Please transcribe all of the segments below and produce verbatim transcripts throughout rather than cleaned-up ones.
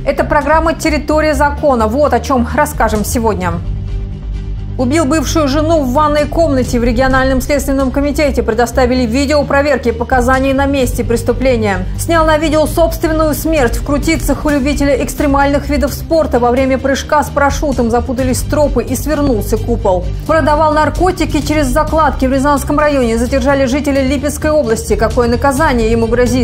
Это программа «Территория закона». Вот о чем расскажем сегодня. Убил бывшую жену в ванной комнате. В региональном следственном комитете предоставили видео проверки показаний на месте преступления. Снял на видео собственную смерть. В Крутицах у любителя экстремальных видов спорта во время прыжка с парашютом запутались стропы и свернулся купол. Продавал наркотики через закладки. В Рязанском районе задержали жителя Липецкой области. Какое наказание ему грозит?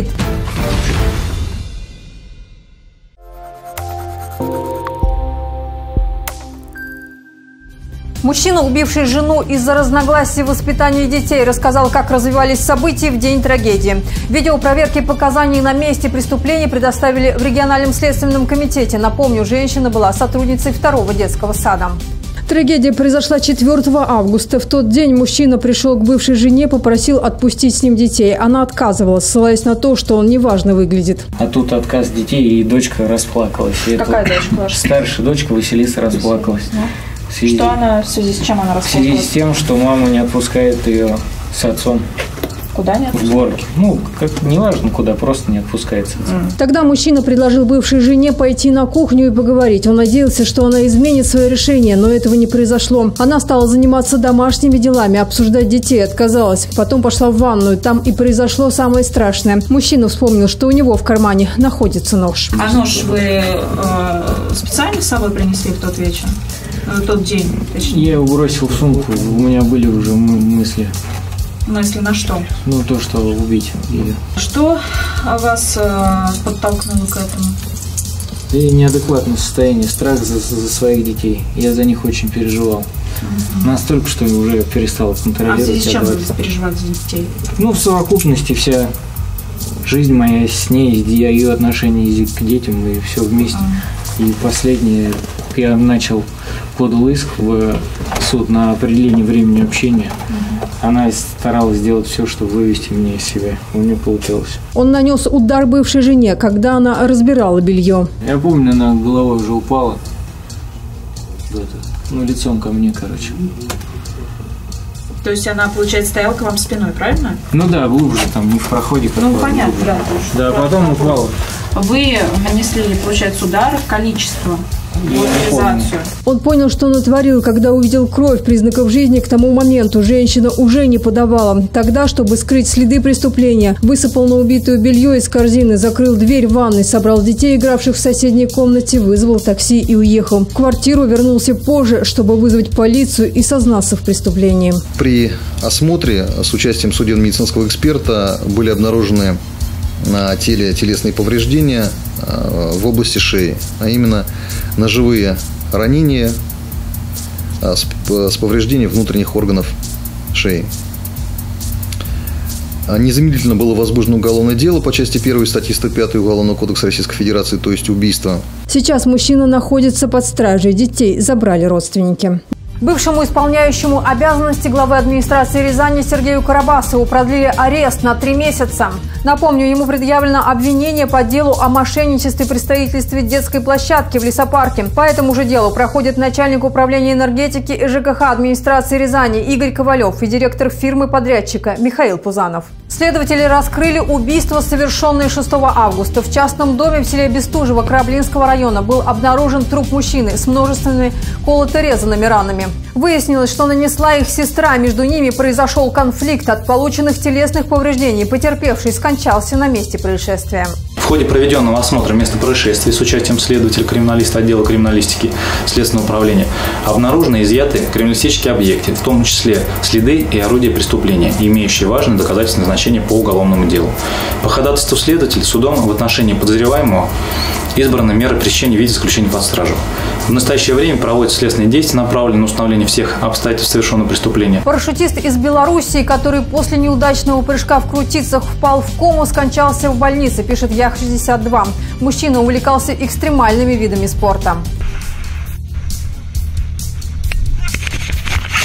Мужчина, убивший жену из-за разногласий в воспитании детей, рассказал, как развивались события в день трагедии. Видео проверки показаний на месте преступления предоставили в региональном следственном комитете. Напомню, женщина была сотрудницей второго детского сада. Трагедия произошла четвёртого августа. В тот день мужчина пришел к бывшей жене, попросил отпустить с ним детей. Она отказывалась, ссылаясь на то, что он неважно выглядит. А тут отказ детей, и дочка расплакалась. И Какая дочка ваша? Старшая дочка Василиса расплакалась. В связи... Что она, в связи с чем она расплакалась? В связи с тем, что мама не отпускает ее с отцом. Куда не отпускает? В горке. Ну, как, неважно куда, просто не отпускает с отцом. Mm. Тогда мужчина предложил бывшей жене пойти на кухню и поговорить. Он надеялся, что она изменит свое решение, но этого не произошло. Она стала заниматься домашними делами, обсуждать детей отказалась. Потом пошла в ванную. Там и произошло самое страшное. Мужчина вспомнил, что у него в кармане находится нож. А нож вы э, специально с собой принесли в тот вечер? В тот день, точнее? Я его бросил в сумку. У меня были уже мысли. Мысли на что? Ну, то, что убить ее. Что вас э, подтолкнуло к этому? И неадекватное состояние, страх за, за своих детей. Я за них очень переживал. Uh-huh. Настолько, что уже перестал контролировать. А в связи с чем вы переживали за детей? Ну, в совокупности вся жизнь моя с ней, ее отношения к детям, и все вместе. Uh-huh. И последнее, я начал, подал иск в суд на определение времени общения. Uh-huh. Она старалась сделать все, чтобы вывести меня из себя. У нее получилось. Он нанес удар бывшей жене, когда она разбирала белье. Я помню, она головой уже упала. Ну, лицом ко мне, короче. То есть она, получается, стояла к вам спиной, правильно? Ну да, глубже, там, не в проходе. Ну, понятно, да. Да, потом упала. Вы нанесли, получается, удар, количество, утилизацию. Он понял, что натворил, когда увидел кровь. Признаков жизни к тому моменту женщина уже не подавала. Тогда, чтобы скрыть следы преступления, высыпал на убитую белье из корзины, закрыл дверь в ванной, собрал детей, игравших в соседней комнате, вызвал такси и уехал. В квартиру вернулся позже, чтобы вызвать полицию и сознаться в преступлении. При осмотре с участием судебно-медицинского эксперта были обнаружены на теле телесные повреждения в области шеи, а именно ножевые ранения с повреждением внутренних органов шеи. Незамедлительно было возбуждено уголовное дело по части первой статьи сто пятой Уголовного кодекса Российской Федерации, то есть убийство. Сейчас мужчина находится под стражей. Детей забрали родственники. Бывшему исполняющему обязанности главы администрации Рязани Сергею Карабасову продлили арест на три месяца. Напомню, ему предъявлено обвинение по делу о мошенничестве при строительстве детской площадки в лесопарке. По этому же делу проходит начальник управления энергетики и ЖКХ администрации Рязани Игорь Ковалев и директор фирмы-подрядчика Михаил Пузанов. Следователи раскрыли убийство, совершенное шестого августа. В частном доме в селе Бестужево Краблинского района был обнаружен труп мужчины с множественными колото-резанными ранами. Выяснилось, что нанесла их сестра. Между ними произошел конфликт. От полученных телесных повреждений потерпевший скончался на месте происшествия. В ходе проведенного осмотра места происшествия с участием следователя-криминалиста отдела криминалистики Следственного управления обнаружены и изъяты криминалистические объекты, в том числе следы и орудия преступления, имеющие важное доказательственное значение по уголовному делу. По ходатайству следователя судом в отношении подозреваемого избраны меры пресечения в виде заключения под стражу. В настоящее время проводятся следственные действия, направленные на установление всех обстоятельств совершенного преступления. Парашютист из Белоруссии, который после неудачного прыжка в Крутицах впал в кому, скончался в больнице, пишет Ях шестьдесят два. Мужчина увлекался экстремальными видами спорта.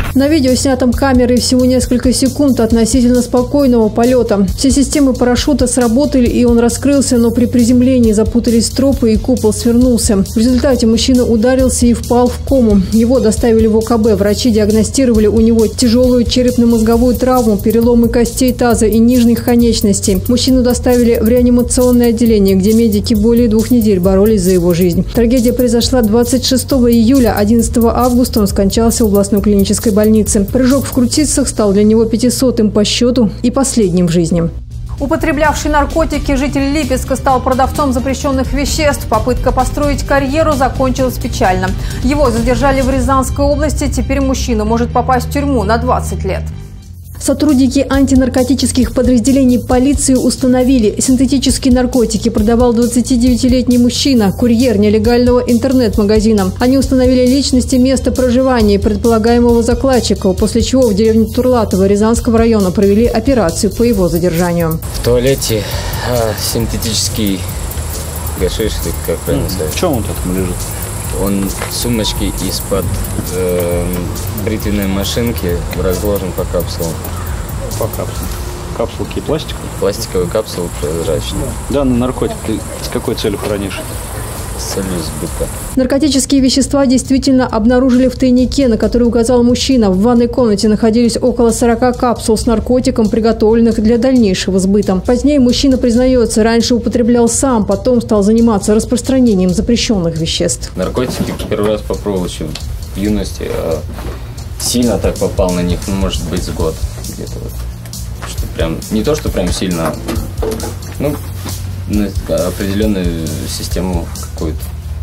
На видео, снятом камерой всего несколько секунд относительно спокойного полета. Все системы парашюта сработали, и он раскрылся, но при приземлении запутались стропы, и купол свернулся. В результате мужчина ударился и впал в кому. Его доставили в ОКБ. Врачи диагностировали у него тяжелую черепно-мозговую травму, переломы костей таза и нижних конечностей. Мужчину доставили в реанимационное отделение, где медики более двух недель боролись за его жизнь. Трагедия произошла двадцать шестого июля. одиннадцатого августа он скончался в областной клинической больнице. Прыжок в крутицах стал для него пятисотым по счету и последним в жизни. Употреблявший наркотики житель Липецка стал продавцом запрещенных веществ. Попытка построить карьеру закончилась печально. Его задержали в Рязанской области. Теперь мужчина может попасть в тюрьму на двадцать лет. Сотрудники антинаркотических подразделений полиции установили, синтетические наркотики продавал двадцатидевятилетний мужчина, курьер нелегального интернет-магазина. Они установили личность и место проживания предполагаемого закладчика, после чего в деревне Турлатово Рязанского района провели операцию по его задержанию. В туалете а, синтетический гашиш, как правильно сказать. В чем он там лежит? Он в сумочке из-под э, бритвенной машинки разложен по капсулам. По капсулам. Капсулки пластиковые? Пластиковые капсулы прозрачные. Данный наркотик ты с какой целью хранишь? С целью сбыта. Наркотические вещества действительно обнаружили в тайнике, на который указал мужчина. В ванной комнате находились около сорока капсул с наркотиком, приготовленных для дальнейшего сбыта. Позднее мужчина признается, раньше употреблял сам, потом стал заниматься распространением запрещенных веществ. Наркотики первый раз попробовал еще в юности, а сильно так попал на них, ну, может быть, с год где-то вот. Что прям, не то, что прям сильно, ну, на определенную систему какую-то.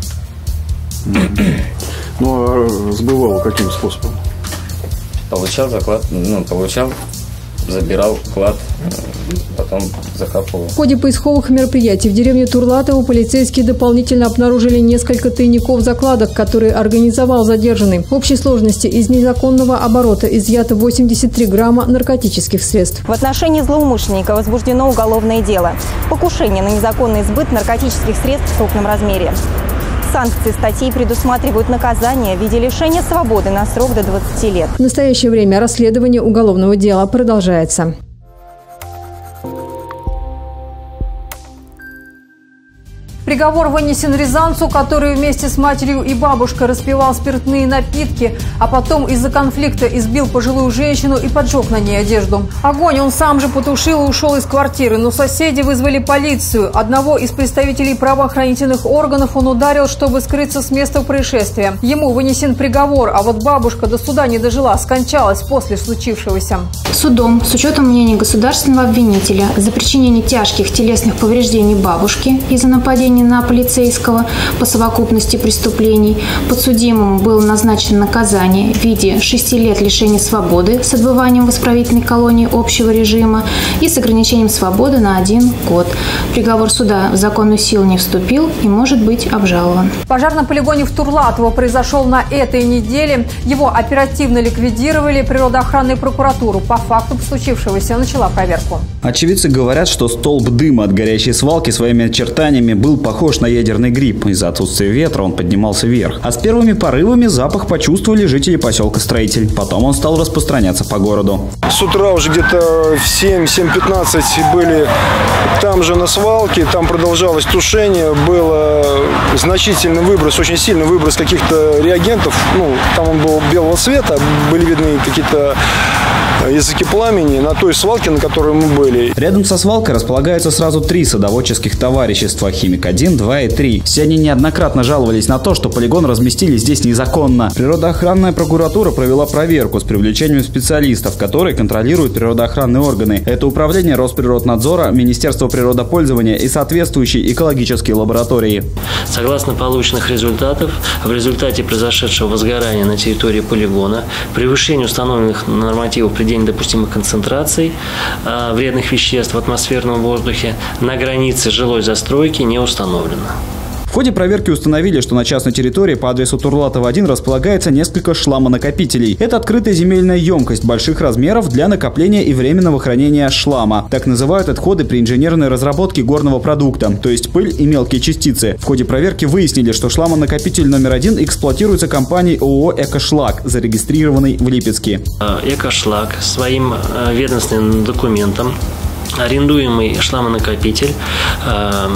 Ну, а сбывал каким способом? Получал заклад, ну, получал, забирал клад, потом закапывал. В ходе поисковых мероприятий в деревне Турлатово полицейские дополнительно обнаружили несколько тайников закладок, которые организовал задержанный. В общей сложности из незаконного оборота изъято восемьдесят три грамма наркотических средств. В отношении злоумышленника возбуждено уголовное дело. Покушение на незаконный сбыт наркотических средств в крупном размере. Санкции статей предусматривают наказание в виде лишения свободы на срок до двадцати лет. В настоящее время расследование уголовного дела продолжается. Приговор вынесен рязанцу, который вместе с матерью и бабушкой распивал спиртные напитки, а потом из-за конфликта избил пожилую женщину и поджег на ней одежду. Огонь он сам же потушил и ушел из квартиры, но соседи вызвали полицию. Одного из представителей правоохранительных органов он ударил, чтобы скрыться с места происшествия. Ему вынесен приговор, а вот бабушка до суда не дожила, скончалась после случившегося. Судом, с учетом мнения государственного обвинителя за причинение тяжких телесных повреждений бабушки из-за нападения на полицейского по совокупности преступлений, подсудимому было назначено наказание в виде шести лет лишения свободы с отбыванием в исправительной колонии общего режима и с ограничением свободы на один год. Приговор суда в законную силу не вступил и может быть обжалован. Пожар на полигоне в Турлатово произошел на этой неделе. Его оперативно ликвидировали. Природоохранная прокуратура по факту случившегося начала проверку. Очевидцы говорят, что столб дыма от горящей свалки своими очертаниями был похож на ядерный гриб. Из-за отсутствия ветра он поднимался вверх. А с первыми порывами запах почувствовали жители поселка Строитель. Потом он стал распространяться по городу. С утра уже где-то в семь пятнадцать были там же на свалке. Там продолжалось тушение. Был значительный выброс, очень сильный выброс каких-то реагентов. Ну, там он был белого цвета. Были видны какие-то языки пламени на той свалке, на которой мы были. Рядом со свалкой располагаются сразу три садоводческих товарищества: «Химик один», два и три. Все они неоднократно жаловались на то, что полигон разместили здесь незаконно. Природоохранная прокуратура провела проверку с привлечением специалистов, которые контролируют природоохранные органы. Это управление Росприроднадзора, Министерство природопользования и соответствующие экологические лаборатории. Согласно полученных результатов, в результате произошедшего возгорания на территории полигона превышение установленных нормативов предельно допустимых концентраций э, вредных веществ в атмосферном воздухе на границе жилой застройки не установлено. В ходе проверки установили, что на частной территории по адресу Турлатова один располагается несколько шламонакопителей. Это открытая земельная емкость больших размеров для накопления и временного хранения шлама. Так называют отходы при инженерной разработке горного продукта, то есть пыль и мелкие частицы. В ходе проверки выяснили, что шламонакопитель номер один эксплуатируется компанией ООО «Экошлак», зарегистрированной в Липецке. «Экошлак» своим ведомственным документом арендуемый шламонакопитель э,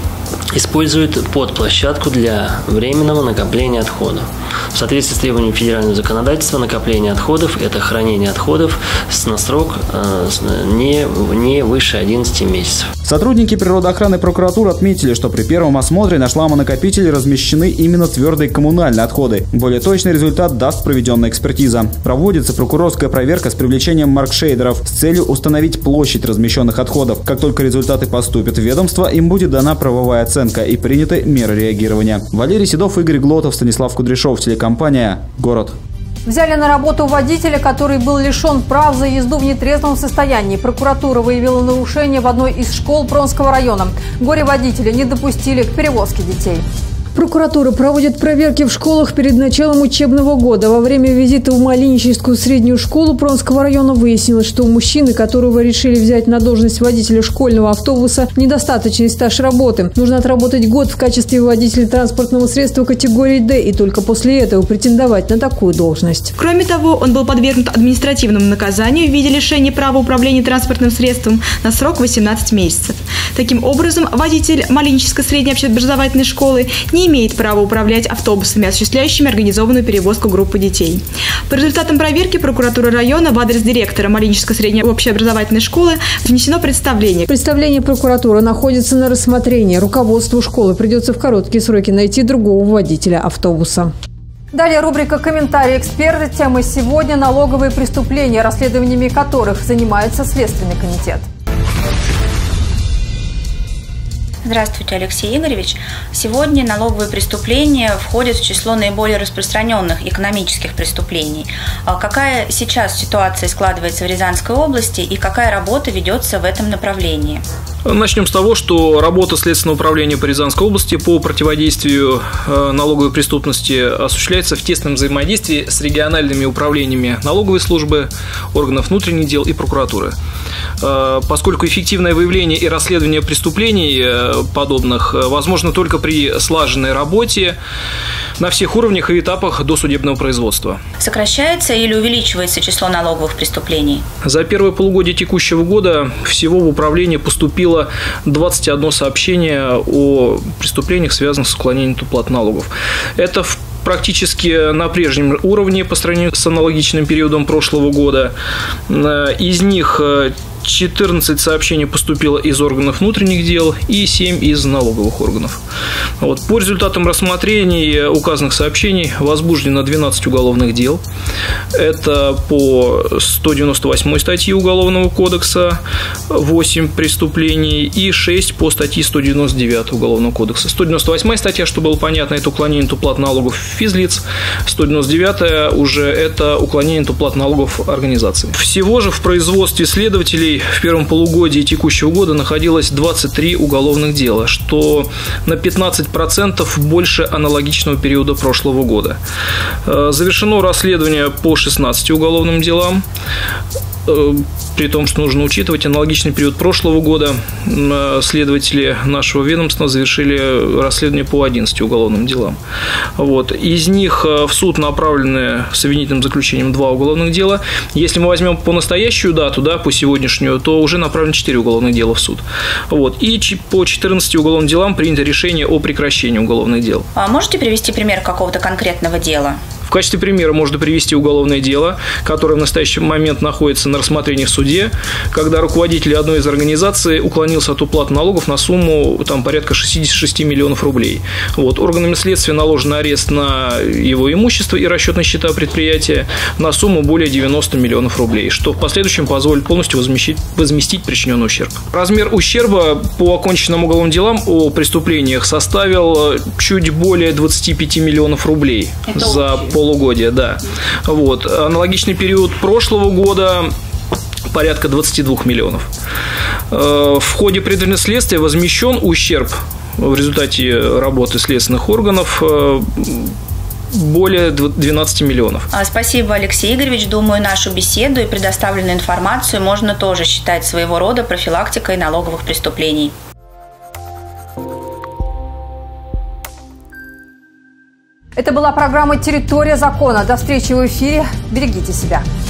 использует под площадку для временного накопления отходов. В соответствии с требованиями федерального законодательства, накопление отходов – это хранение отходов на срок э, не, не выше одиннадцати месяцев. Сотрудники природоохраны прокуратуры отметили, что при первом осмотре на шламонакопителе размещены именно твердые коммунальные отходы. Более точный результат даст проведенная экспертиза. Проводится прокурорская проверка с привлечением маркшейдеров с целью установить площадь размещенных отходов. Как только результаты поступят в ведомство, им будет дана правовая оценка и приняты меры реагирования. Валерий Седов, Игорь Глотов, Станислав Кудряшов, телекомпания «Город». Взяли на работу водителя, который был лишен прав за езду в нетрезвом состоянии. Прокуратура выявила нарушение в одной из школ Пронского района. Горе-водителя не допустили к перевозке детей. Прокуратура проводит проверки в школах перед началом учебного года. Во время визита в Малиническую среднюю школу Пронского района выяснилось, что у мужчины, которого решили взять на должность водителя школьного автобуса, недостаточный стаж работы. Нужно отработать год в качестве водителя транспортного средства категории «Д» и только после этого претендовать на такую должность. Кроме того, он был подвергнут административному наказанию в виде лишения права управления транспортным средством на срок восемнадцать месяцев. Таким образом, водитель Малинической средней общеобразовательной школы не имеет права управлять автобусами, осуществляющими организованную перевозку группы детей. По результатам проверки прокуратуры района в адрес директора Малинической средней общеобразовательной школы внесено представление. Представление прокуратуры находится на рассмотрении. Руководству школы придется в короткие сроки найти другого водителя автобуса. Далее рубрика «Комментарии эксперта». Темы сегодня – налоговые преступления, расследованиями которых занимается Следственный комитет. Здравствуйте, Алексей Игоревич. Сегодня налоговые преступления входят в число наиболее распространенных экономических преступлений. Какая сейчас ситуация складывается в Рязанской области и какая работа ведется в этом направлении? Начнем с того, что работа Следственного управления по Рязанской области по противодействию налоговой преступности осуществляется в тесном взаимодействии с региональными управлениями налоговой службы, органов внутренних дел и прокуратуры. Поскольку эффективное выявление и расследование преступлений подобных возможно только при слаженной работе на всех уровнях и этапах досудебного производства. Сокращается или увеличивается число налоговых преступлений? За первое полугодие текущего года всего в управление поступило двадцать одно сообщение о преступлениях, связанных с уклонением от уплаты налогов. Это в практически на прежнем уровне по сравнению с аналогичным периодом прошлого года. Из них четырнадцать сообщений поступило из органов внутренних дел и семь из налоговых органов. Вот. По результатам рассмотрений указанных сообщений возбуждено двенадцать уголовных дел. Это по сто девяносто восьмой статье Уголовного кодекса восемь преступлений и шесть по статье сто девяносто девятой Уголовного кодекса. сто девяносто восьмая статья, чтобы было понятно, это уклонение от уплаты налогов физлиц. сто девяносто девятая уже это уклонение от уплаты налогов организаций. Всего же в производстве следователей в первом полугодии текущего года находилось двадцать три уголовных дела, что на пятнадцать процентов больше аналогичного периода прошлого года. Завершено расследование по шестнадцати уголовным делам. При том, что нужно учитывать аналогичный период прошлого года, следователи нашего ведомства завершили расследование по одиннадцати уголовным делам. Вот. Из них в суд направлены с обвинительным заключением два уголовных дела. Если мы возьмем по настоящую дату, да, по сегодняшнюю, то уже направлено четыре уголовных дела в суд. Вот. И по четырнадцати уголовным делам принято решение о прекращении уголовных дел. А можете привести пример какого-то конкретного дела? В качестве примера можно привести уголовное дело, которое в настоящий момент находится на рассмотрении в суде, когда руководитель одной из организаций уклонился от уплаты налогов на сумму там, порядка шестьдесят шесть миллионов рублей. Вот. Органами следствия наложен арест на его имущество и расчетные счета предприятия на сумму более девяноста миллионов рублей, что в последующем позволит полностью возместить, возместить причиненный ущерб. Размер ущерба по оконченным уголовным делам о преступлениях составил чуть более двадцати пяти миллионов рублей. Это за пол полугодия, да. Вот. Аналогичный период прошлого года порядка двадцати двух миллионов. В ходе предварительного следствия возмещен ущерб в результате работы следственных органов более двенадцати миллионов. Спасибо, Алексей Игоревич. Думаю, нашу беседу и предоставленную информацию можно тоже считать своего рода профилактикой налоговых преступлений. Это была программа «Территория закона». До встречи в эфире. Берегите себя.